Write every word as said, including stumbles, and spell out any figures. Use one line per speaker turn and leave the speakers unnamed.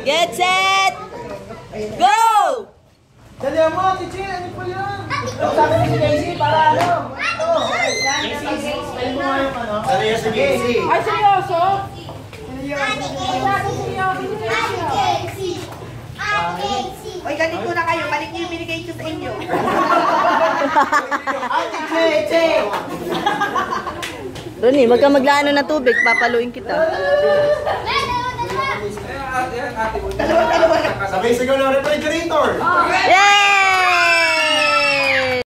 Get set! Go!
Dali mo, Tichi, ano po yun? Sabi ni Casey, para ano? Casey, spell mo nga yung ano? Dali yan si Casey.
Ay, seryoso?
Oy, ganito na kayo. Balik niyo yung binigay ko sa inyo.
Ate Cheche!
Ronnie, wag kang maglaano ng tubig. Papaluin kita.
Sabay sigaw ng refrigerator!
Yay!